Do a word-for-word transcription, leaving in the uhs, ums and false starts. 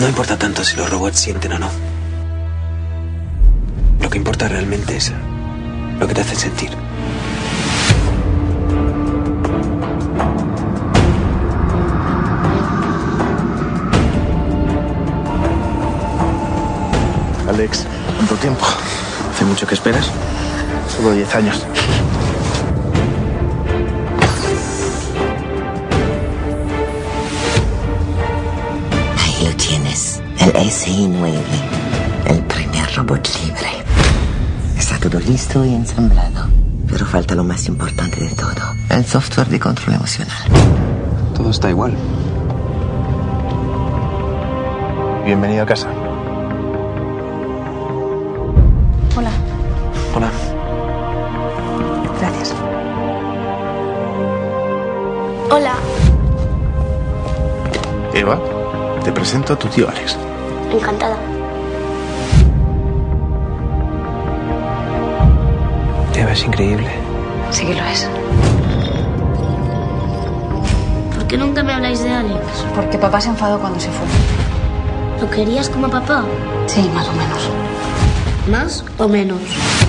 No importa tanto si los robots sienten o no. Lo que importa realmente es lo que te hacen sentir. Alex, ¿cuánto tiempo? ¿Hace mucho que esperas? Solo diez años. Ahí lo tienes, el S nueve, el primer robot libre. Está todo listo y ensamblado, pero falta lo más importante de todo, el software de control emocional. Todo está igual. Bienvenido a casa. Hola. Hola. Gracias. Hola. Eva, te presento a tu tío Alex. Encantada. Eva es increíble. Sí que lo es. ¿Por qué nunca me habláis de Alex? Porque papá se enfadó cuando se fue. ¿Lo querías como papá? Sí, más o menos. ¿Más o menos?